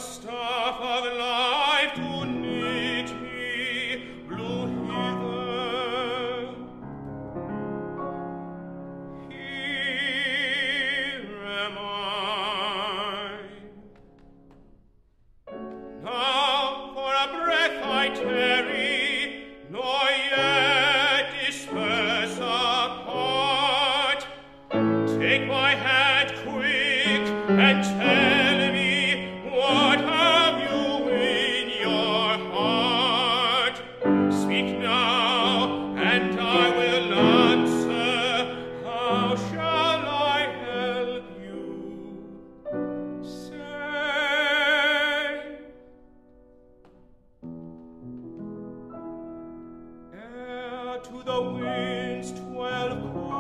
staff of life to knit me blew hither. Here am I. Now for a breath I tarry, nor yet disperse apart. Take my hand quick and tell me, what have you in your heart? Speak now, and I will answer. How shall I help you? Say. Ere to the winds 12